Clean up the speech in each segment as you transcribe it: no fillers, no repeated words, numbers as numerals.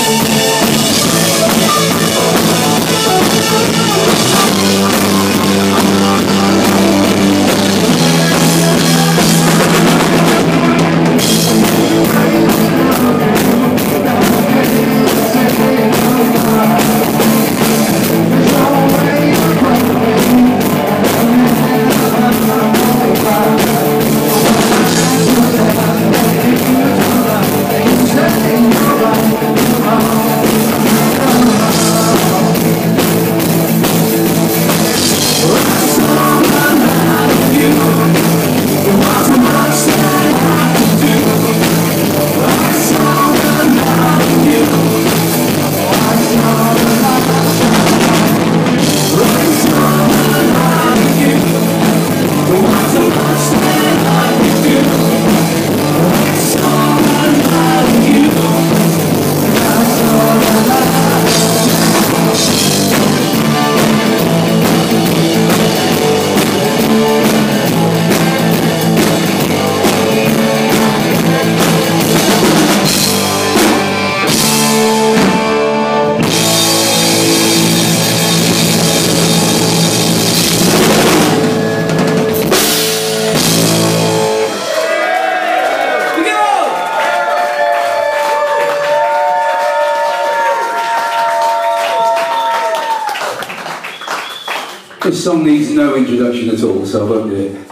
This song needs no introduction at all, so I won't do it.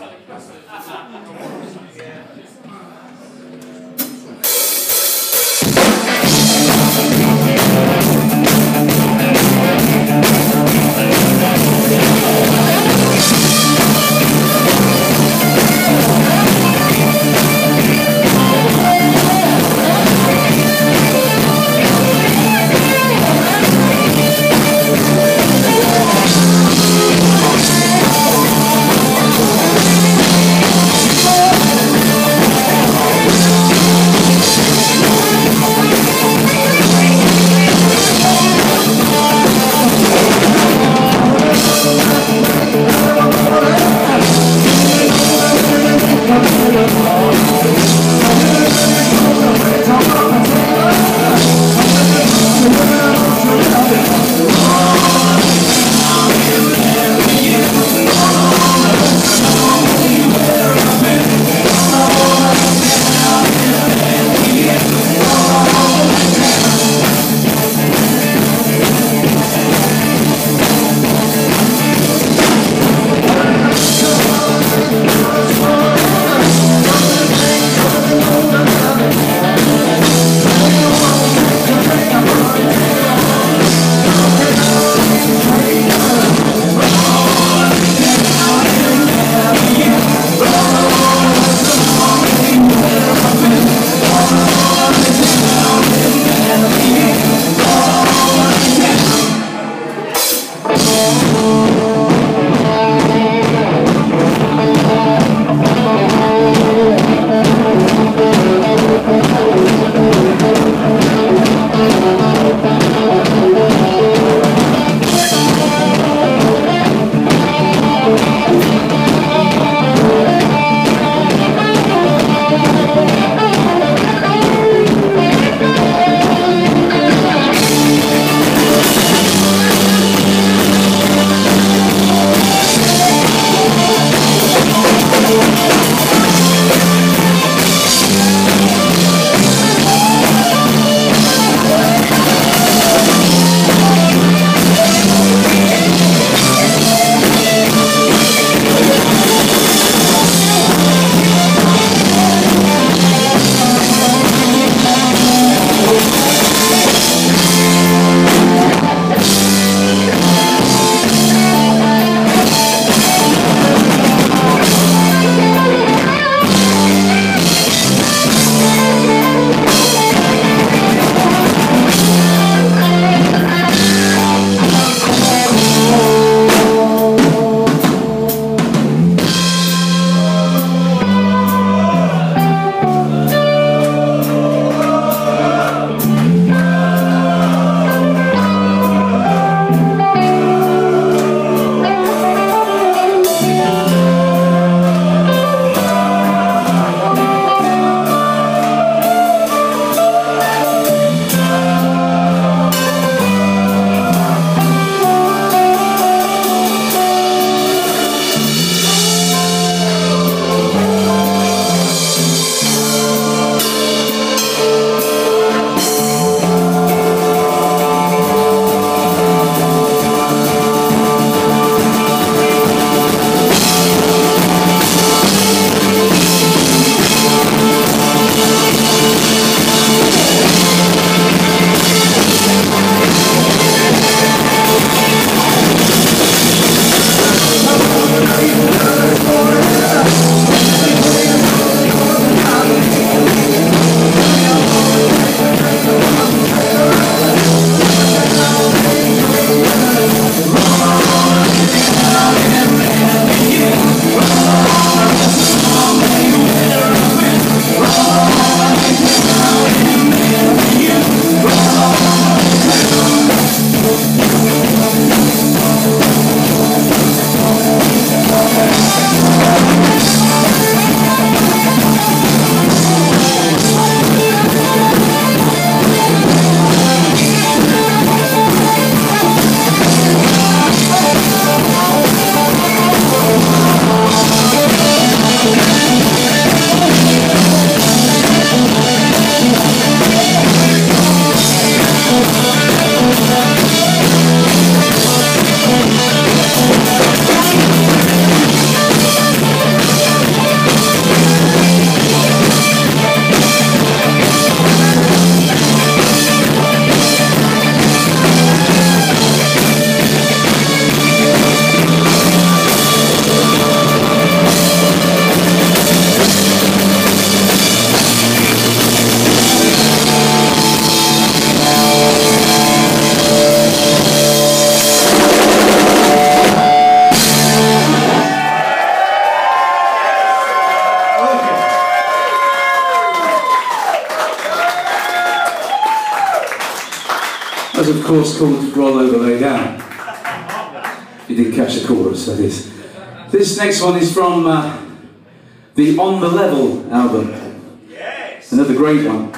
was of course called Roll Over Lay Down. You didn't catch the chorus, that is. This next one is from the On The Level album. Yes. Another great one.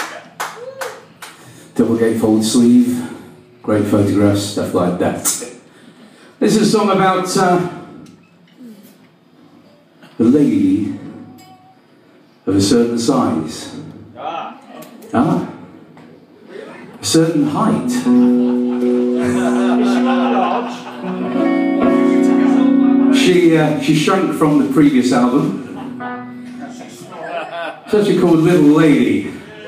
Double gatefold sleeve, great photographs, stuff like that. This is a song about a lady of a certain size. A certain height. She shrunk from the previous album. It's actually called Little Lady.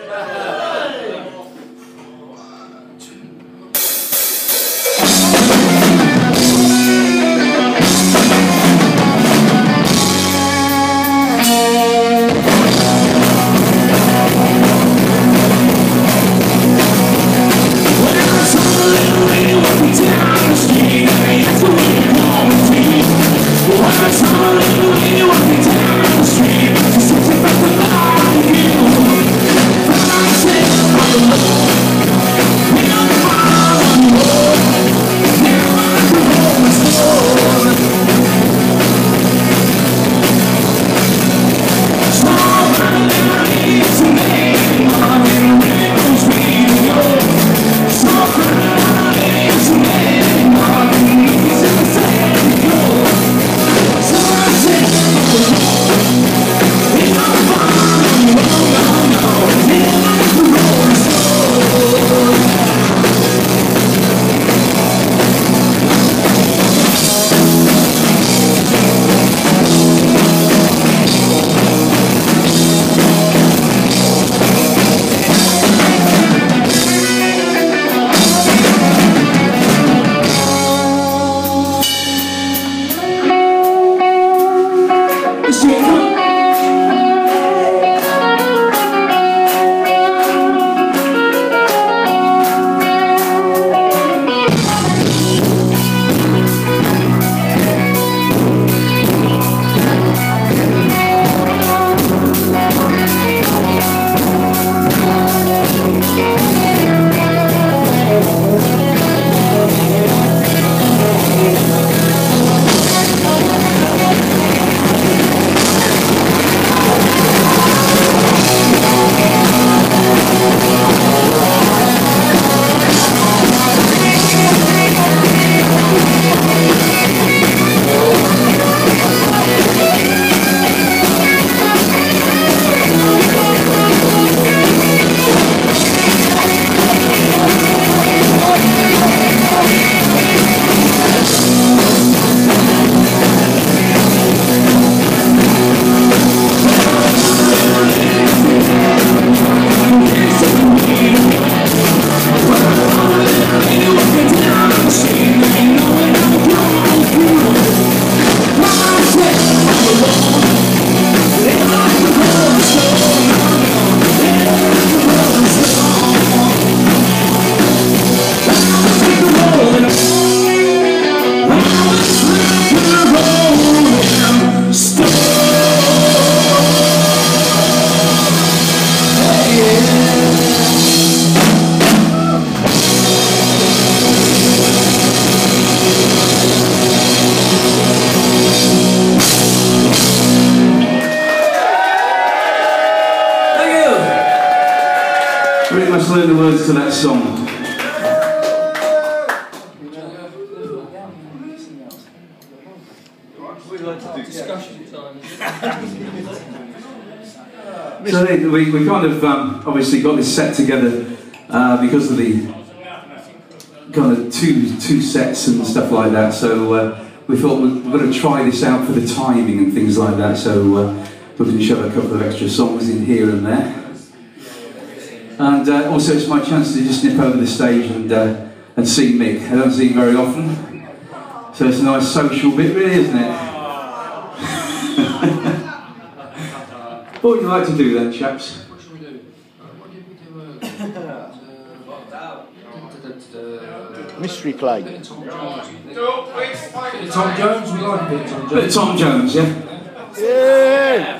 Pretty much learn the words to that song. We'd like to do discussion time. So we kind of obviously got this set together because of the kind of two sets and stuff like that. So we thought we're going to try this out for the timing and things like that. So we're going to shove a couple of extra songs in here and there. And also it's my chance to just nip over the stage and see Mick. I don't see him very often, so it's a nice social bit really, isn't it? What would you like to do then, chaps? What should we do? What did we do? Mystery play. Tom Jones. Tom Jones, we like a bit of Tom Jones. Bit of Tom Jones, yeah? Yeah.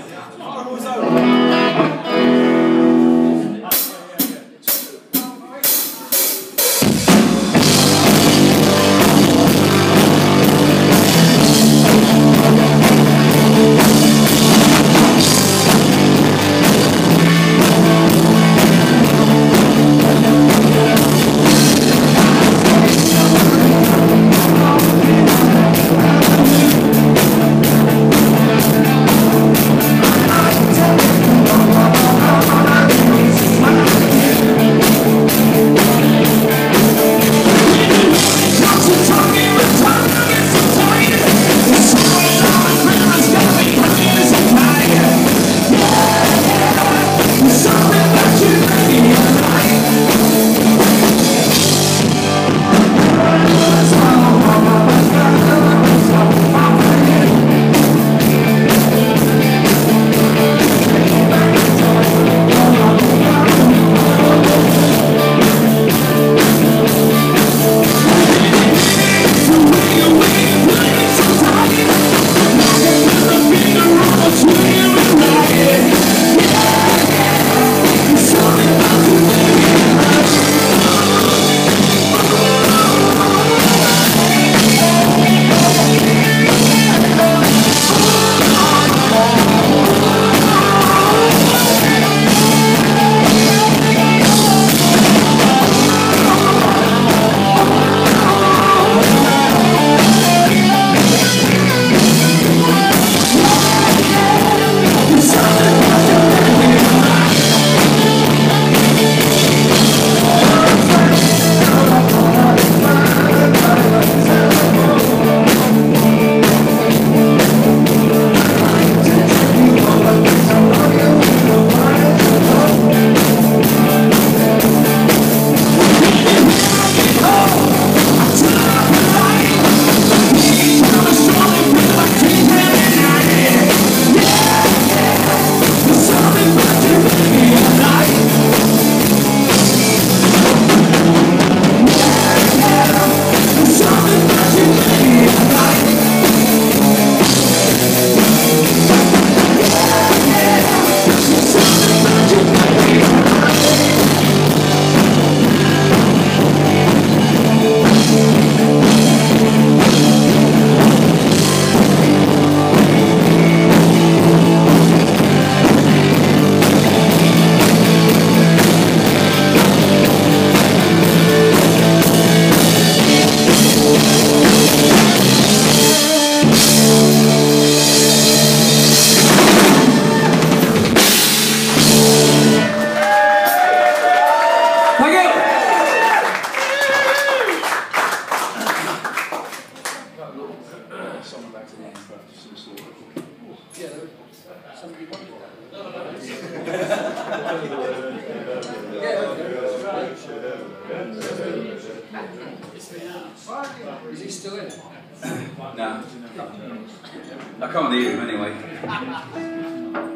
Is he still in? No. I can't hear him anyway.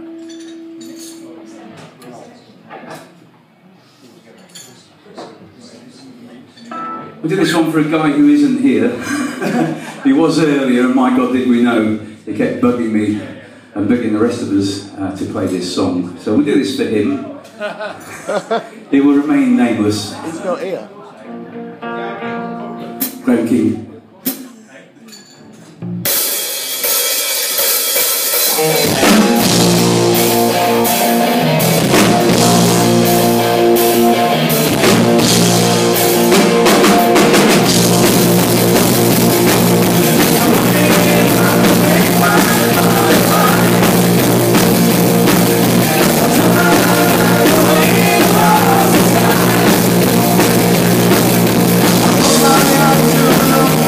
We did this one for a guy who isn't here. He was earlier, and my God, did we know. He kept bugging me and bugging the rest of us to play this song. So we do this for him. He will remain nameless. He's not here. Graham King. Oh,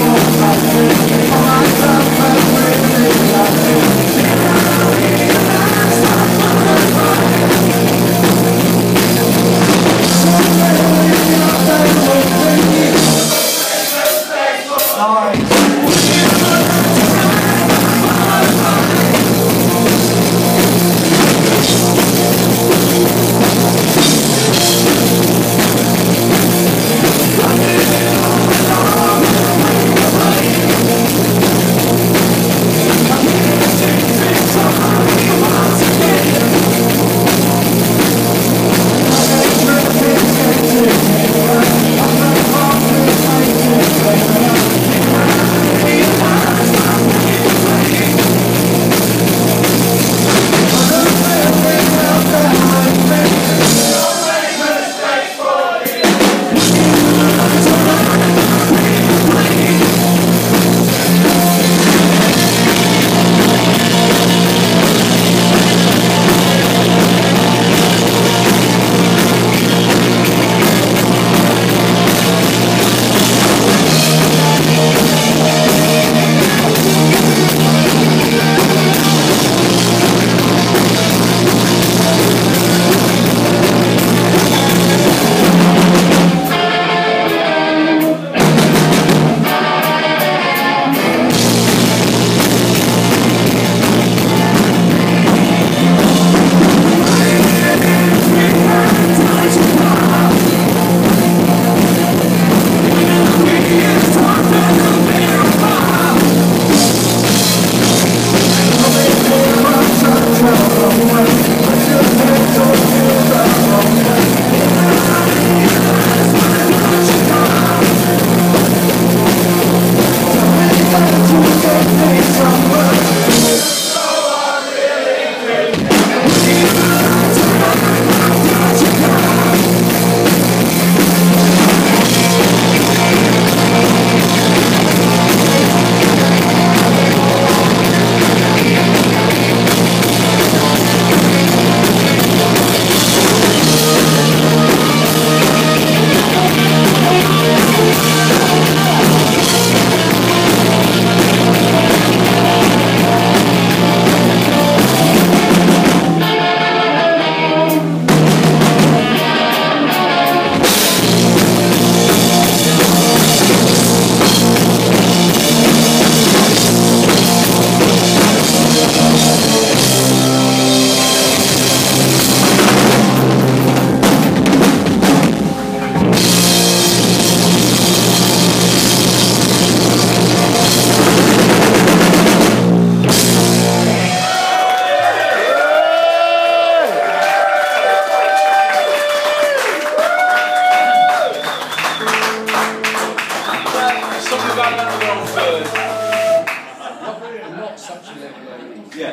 Not such a level lady. Yeah.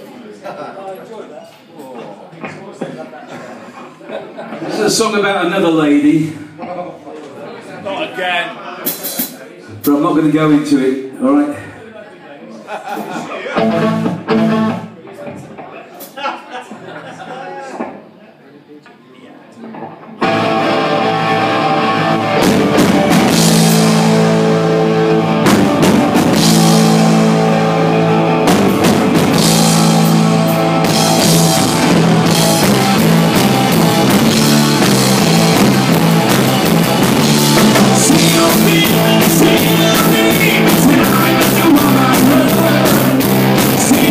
This is a song about another lady, Not again. but I'm not going to go into it, alright? See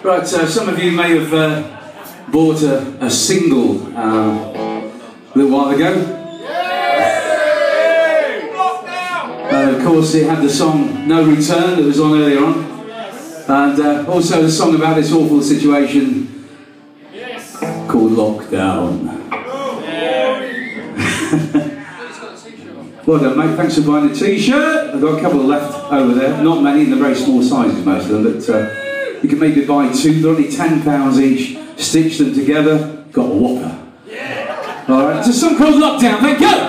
Right, some of you may have bought a single a little while ago. Of course, it had the song No Return that was on earlier on. And also the song about this awful situation called Lockdown. Well done, mate. Thanks for buying the t-shirt. I've got a couple left over there. Not many, and they're very small sizes, most of them. But you can maybe buy two. They're only £10 each. Stitch them together. Got a whopper. All right. It's a song called Lockdown. Thank you.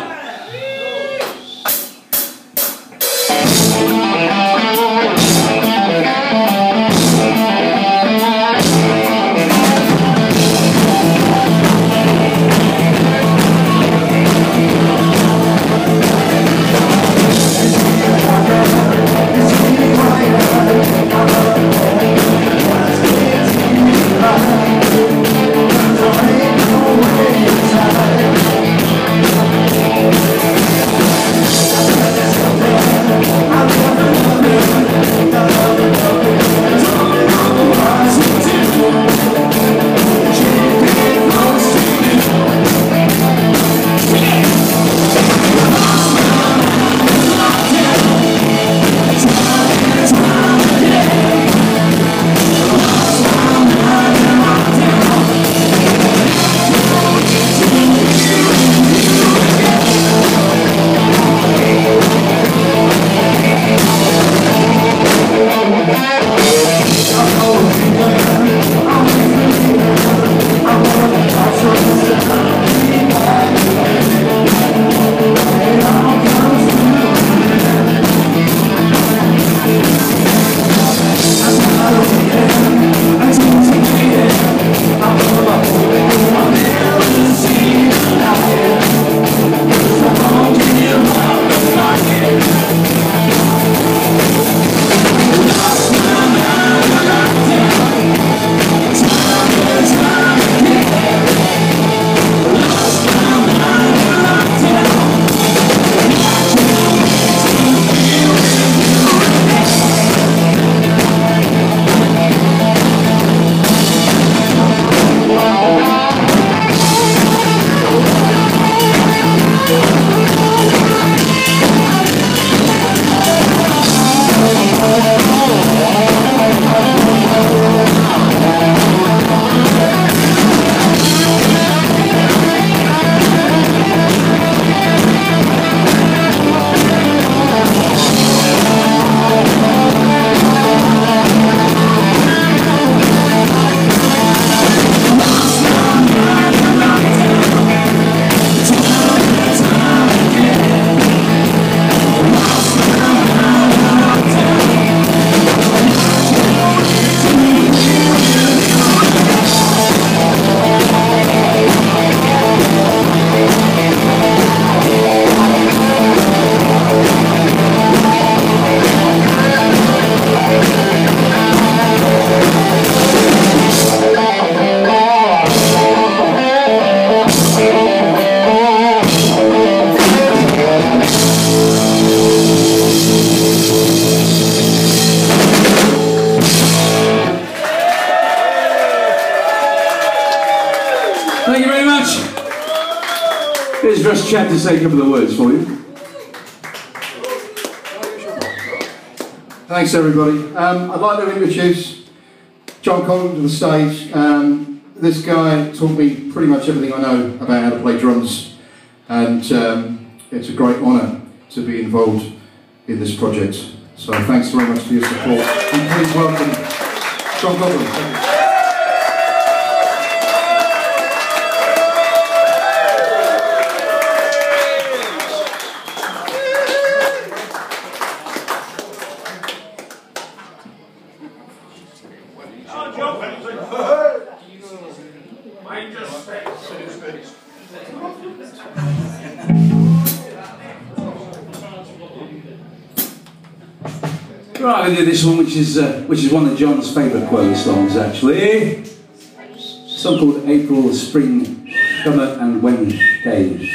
Thank you very much. Here's Russ Chad to say a couple of words for you. Thanks everybody. I'd like to introduce John Collins to the stage. This guy taught me pretty much everything I know about how to play drums, and it's a great honour to be involved in this project. So thanks very much for your support. And please welcome John Collins. Right, I'm going to do this one, which is one of John's favourite Quote songs, actually. It's a song called April, Spring, Summer and Wednesday.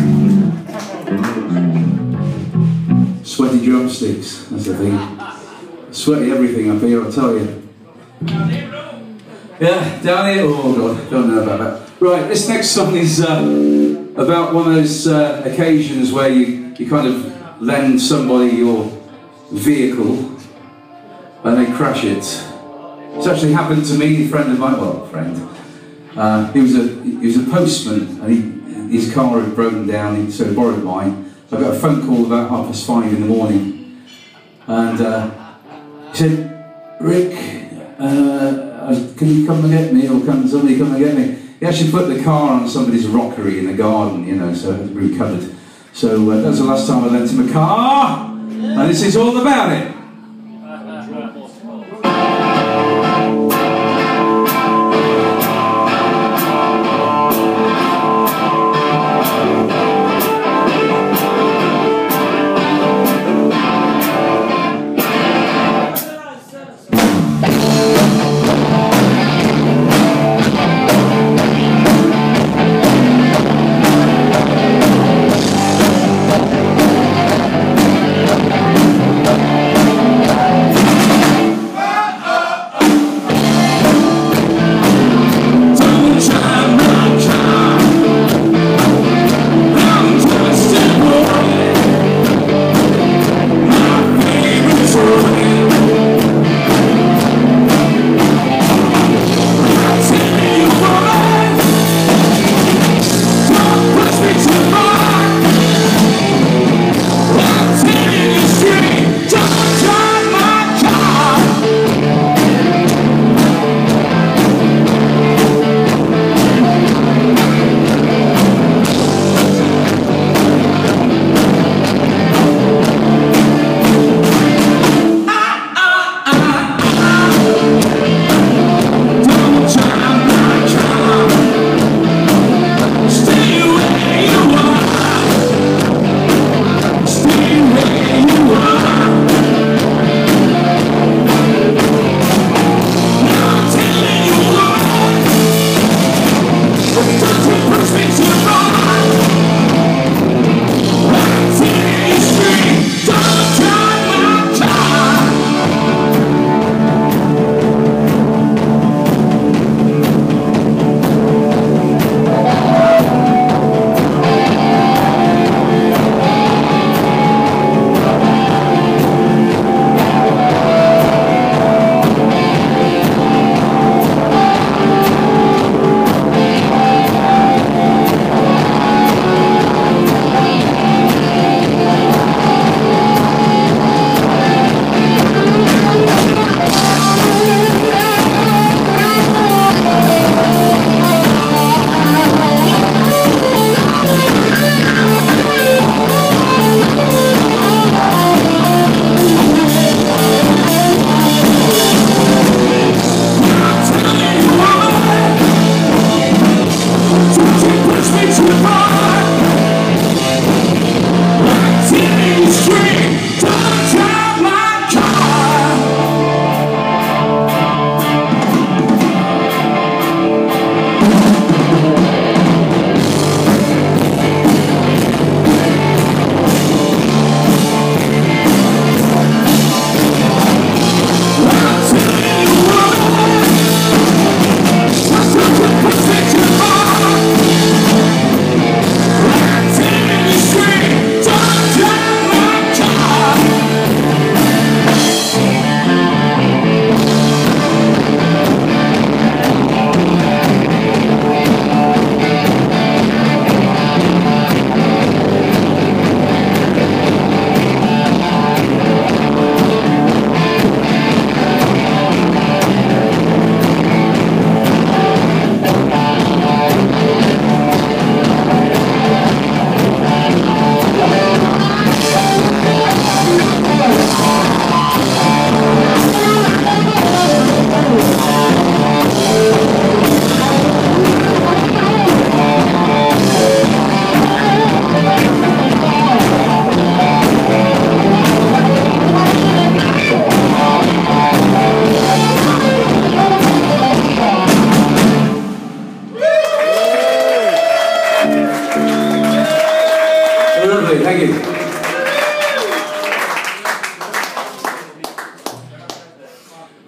Sweaty drumsticks, that's the thing. Sweaty everything up here, I'll tell you. Yeah, down here, oh god, don't know about that. Right, this next song is about one of those occasions where you kind of lend somebody your vehicle and they crash it. It's actually happened to me, a friend of mine, well, friend. He was a postman and his car had broken down, so he borrowed mine. I got a phone call about 5:30 in the morning, and he said, "Rick, can you come and get me, or can somebody come and get me?" He actually put the car on somebody's rockery in the garden, you know, so it was recovered. So that was the last time I lent him a car, and this is all about it.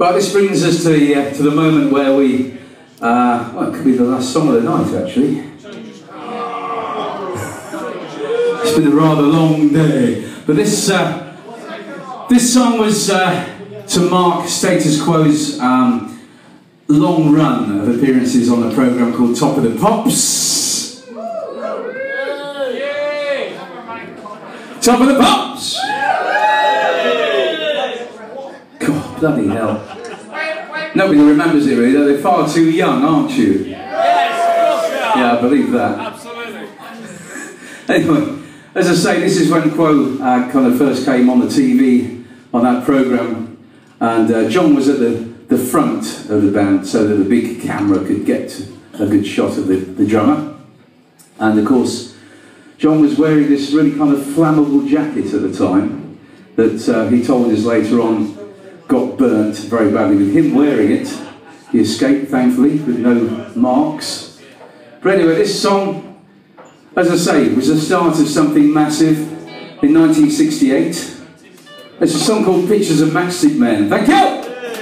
Right, this brings us to the moment where we, well, it could be the last song of the night actually. It's been a rather long day, but this song was to mark Status Quo's long run of appearances on a programme called Top of the Pops. Top of the Pops! God, bloody hell. Nobody remembers it really, they're far too young, aren't you? Yes, of course we are. Yeah, I believe that. Absolutely. Anyway, as I say, this is when Quo kind of first came on the TV on that programme, and John was at the front of the band so that the big camera could get a good shot of the drummer. And of course, John was wearing this really kind of flammable jacket at the time that he told us later on got burnt very badly. With him wearing it, he escaped thankfully with no marks. But anyway, this song, as I say, was the start of something massive in 1968. It's a song called Pictures of Matchstick Men. Thank you!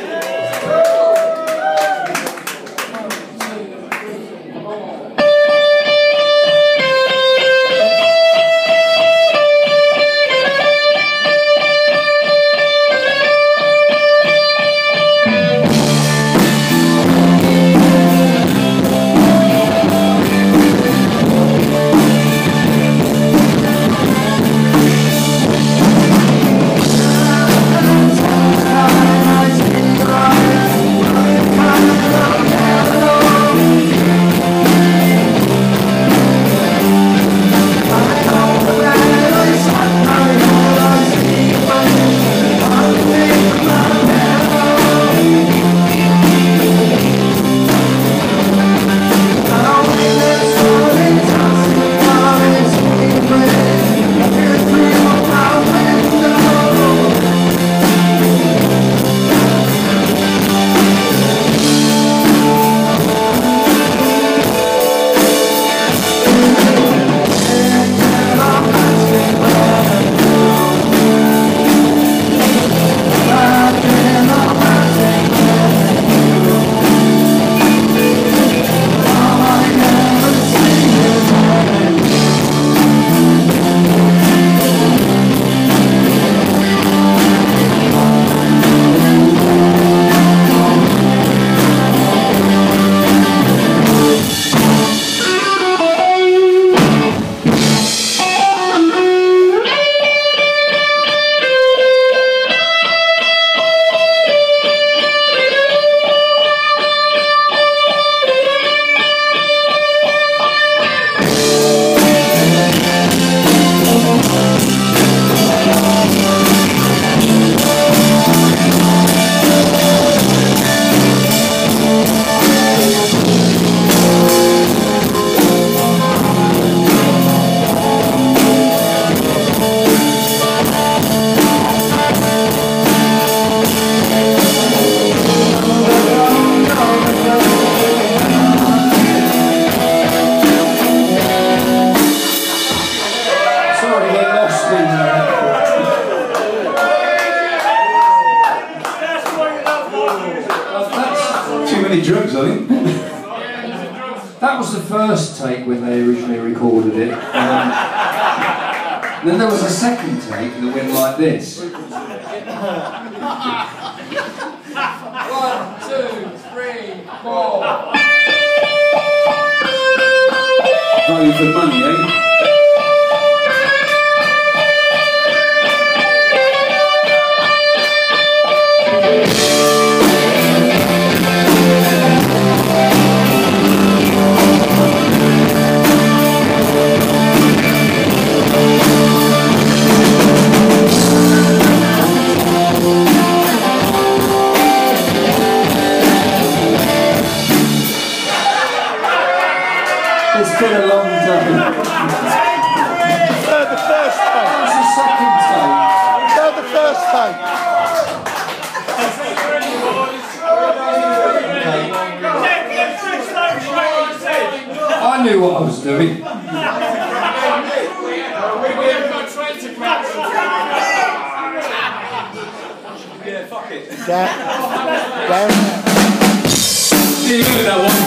Drugs, I think. That was the first take when they originally recorded it. Then there was a second take that went like this. 1, 2, 3, 4. Value for money, eh? It's been a long time. The first take. That was the second take. The first take. I knew what I was doing. Yeah, fuck it. Down. You know that one.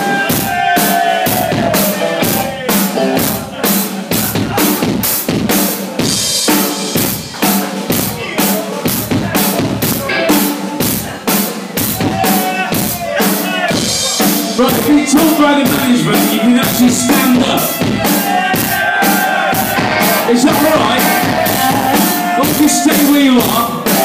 Right, if you're told by the management you can actually stand up. Is that alright? Or if you stay where you are?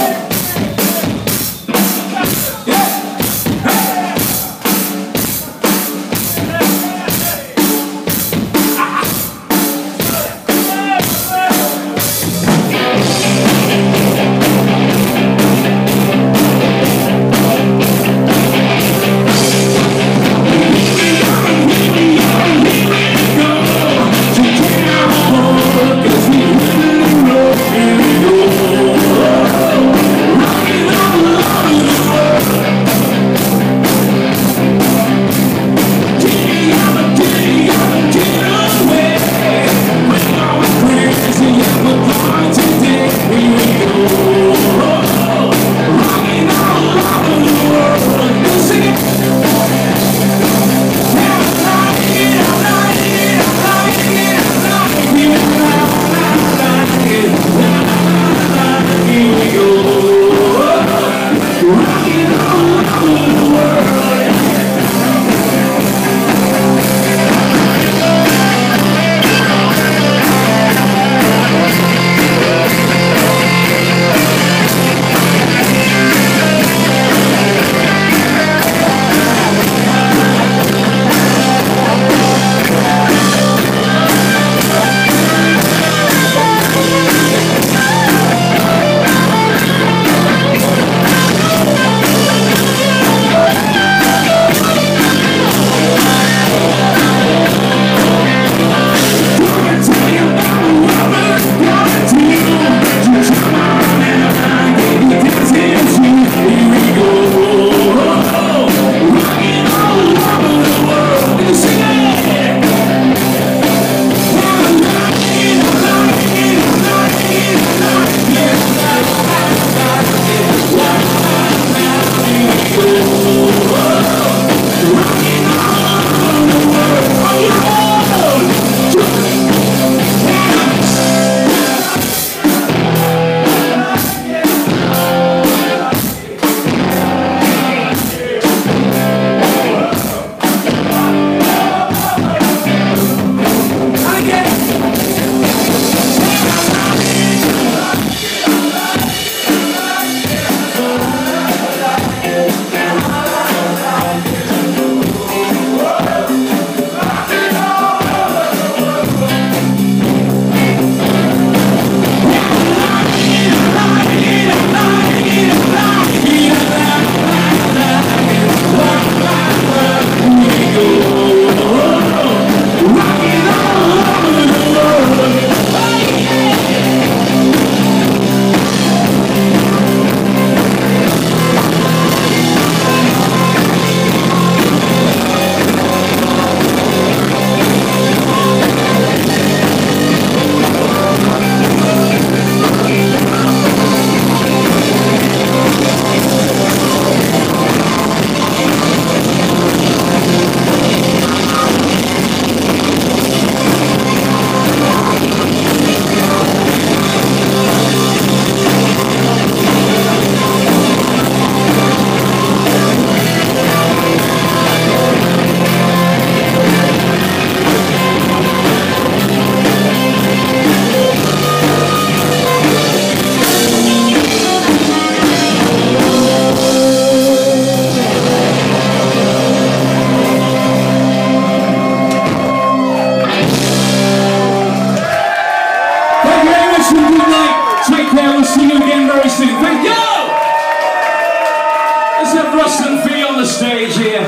Stage here.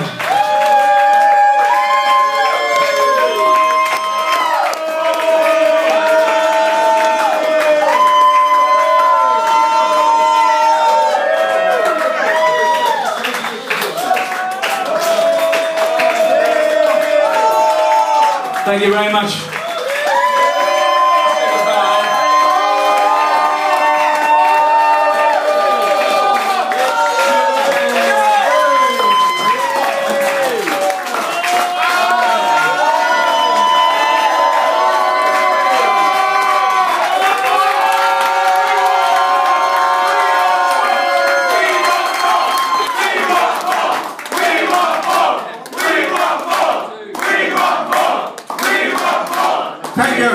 Thank you very much.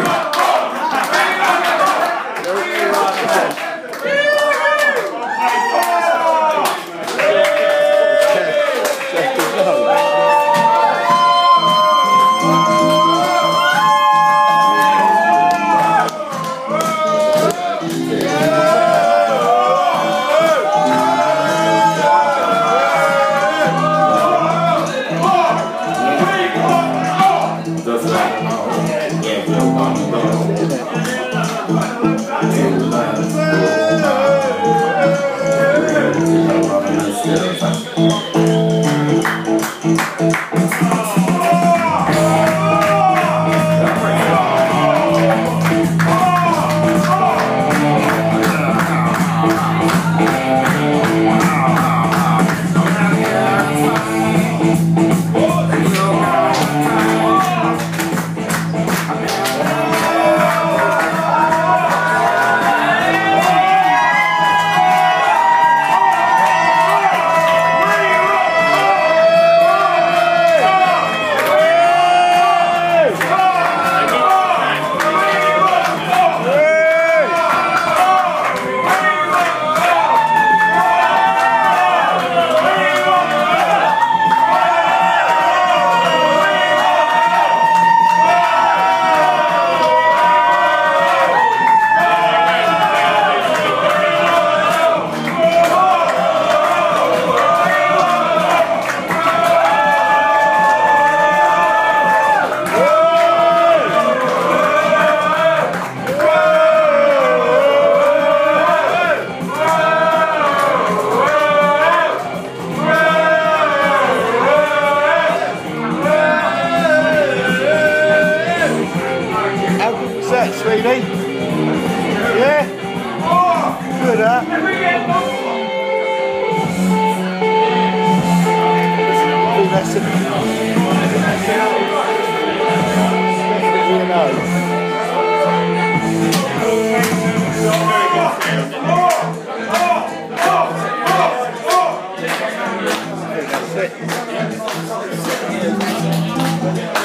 Sweetie? Yeah? Good, huh? Oh, that's it. That's it.